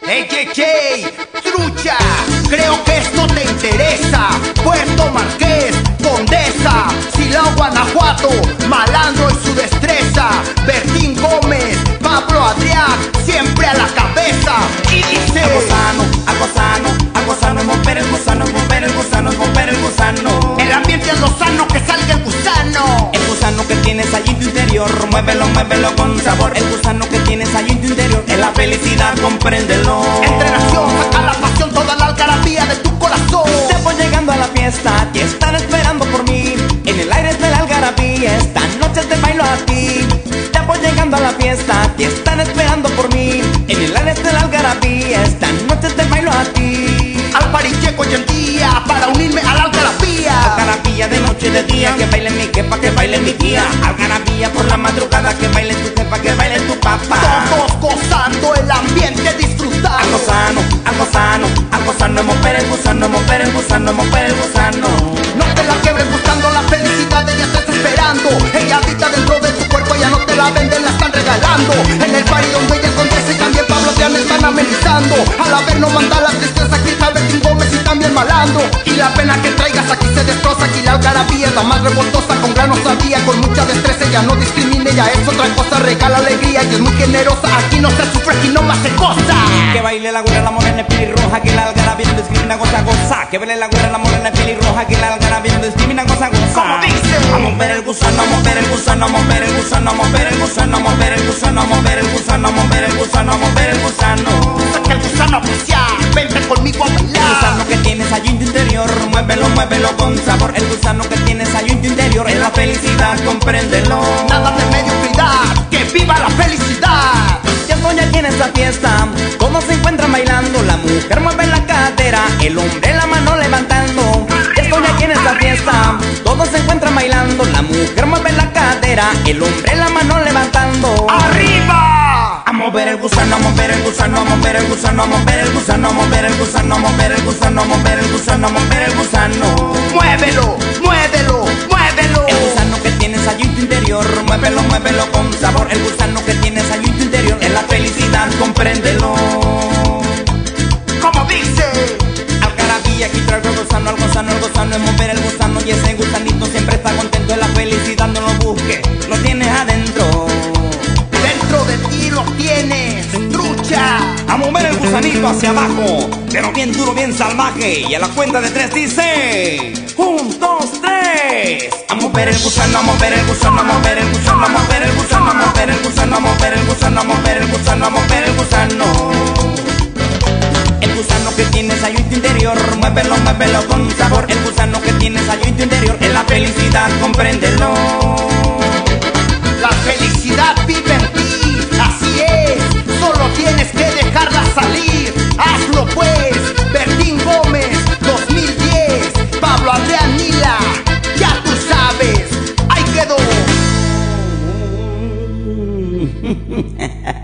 Ey, trucha, creo que esto te interesa. Puerto Marqués, Condesa, Silao, Guanajuato, malandro y su destreza. Bertín Gómez, Pablo Adrián, siempre a la cabeza. Y dice: algo sano, algo sano, algo sano, es mover el gusano, es mover el gusano, es mover el gusano. El ambiente es lo sano, que salga el gusano. El gusano que tienes allí en tu interior, muévelo, muévelo con sabor. El gusano que tienes allí en tu interior, es la felicidad, compréndelo. Entre nación, saca la pasión, toda la algarabía de tu corazón. Te voy llegando a la fiesta, te están esperando por mí. En el aire está la algarabía, esta noche te bailo a ti. Te voy llegando a la fiesta, te están esperando por mí. En el aire está la algarabía, esta noche te bailo a ti. Al paricheco hoy en día, para unirme a la algarabía. Algarabía de noche y de día, que baile mi jefa, que baile mi tía. Algarabía por la madrugada, que baile tu jefa, que baile tu papá. Todos gozando el ambiente, disfrutar. Algo sano, algo sano, algo sano, es mover el gusano, es mover el gusano, es mover el gusano. No te la quebres buscando la felicidad, ella te está esperando. Ella habita dentro de tu cuerpo, ella no te la venden, la están regalando. En el party donde ella Condesa y también Pablo Adrián están amenizando. Al haber no manda la tristeza, aquí está Bertín Gómez y también malandro. Y la pena que traigas aquí se destroza, aquí la algarabía es la más revoltosa. Con gran osadía, con mucha destreza, ella no discrimina, ella es otra cosa, regala alegría y es muy generosa. Aquí no se sufre, aquí no más se goza. Que baile la güera, la morena pelirroja, que la algarabía no discrimina, goza, goza. Que baile la güera, la morena pelirroja, que la algarabía no discrimina, goza, goza. Como dice: a mover el gusano, a mover el gusano, a mover el gusano, a mover el gusano, a mover el gusano, a mover el gusano, a mover el gusano, a mover el gusano. Saca el gusano a pasear, vente conmigo a El bailar. gusano que tienes allí en tu interior, muévelo, muévelo con sabor. El gusano que tienes allí en tu interior, es la felicidad, compréndelo. Nada de mediocridad, que viva la felicidad. Ya estoy aquí en esta fiesta, todos se encuentran bailando. La mujer mueve la cadera, el hombre la mano levantando. Ya estoy aquí en esta fiesta, todos se encuentran bailando. La mujer mueve la cadera, el hombre la mano levantando. ¡Arriba! A mover el gusano, a mover el gusano, a mover el gusano, a mover el gusano, a mover el gusano, a mover el gusano, a mover el gusano, a mover el gusano. Muévelo, muévelo, muévelo. El gusano que tienes allí en tu interior, muévelo, muévelo con sabor. El gusano que tienes allí en tu interior, es la felicidad, compréndelo. Como dice: Algarabía, aquí traigo el gusano, el gusano es mover el gusano. Y ese gusanito siempre está contento, es la felicidad, no lo busques, lo tienes adentro. dentro de ti lo tienes, trucha. A mover el gusanito hacia abajo, pero bien duro, bien salvaje. Y a la cuenta de 3 dice: 1, 2, 3. A mover el gusano, a mover el gusano, a mover el gusano, a mover el gusano, a mover el gusano, a mover el gusano, a mover el gusano, a mover el gusano. El gusano que tienes ahí en tu interior, muévelo, muévelo con sabor. El gusano que tienes ahí en tu interior, es la felicidad, compréndelo. La felicidad vive en ti, así es. Solo tienes que dejarla salir. Hazlo pues. Bertín Gómez, 2010. Pablo Adrián Nila, ya tú sabes. Ahí quedó.